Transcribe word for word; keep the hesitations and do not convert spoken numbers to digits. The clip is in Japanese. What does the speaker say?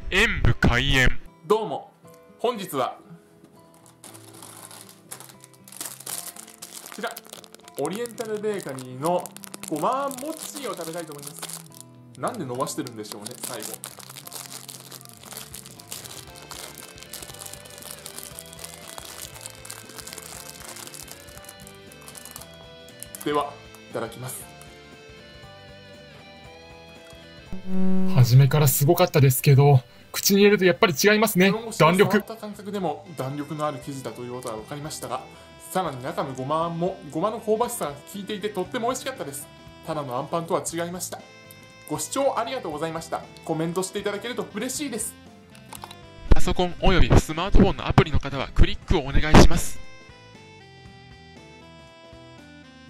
演武開演。 どうも、本日はこちらオリエンタルベーカリーのごまあんモッチーを食べたいと思います。なんで伸ばしてるんでしょうね、最後。では、いただきます。 初めからすごかったですけど、口に入れるとやっぱり違いますね。弾力。 触った感覚でも弾力のある生地だということは分かりましたが、さらに中のごまあんもごまの香ばしさが効いていてとっても美味しかったです。ただのあんパンとは違いました。ご視聴ありがとうございました。コメントしていただけると嬉しいです。 パソコンおよびスマートフォンのアプリの方はクリックをお願いします。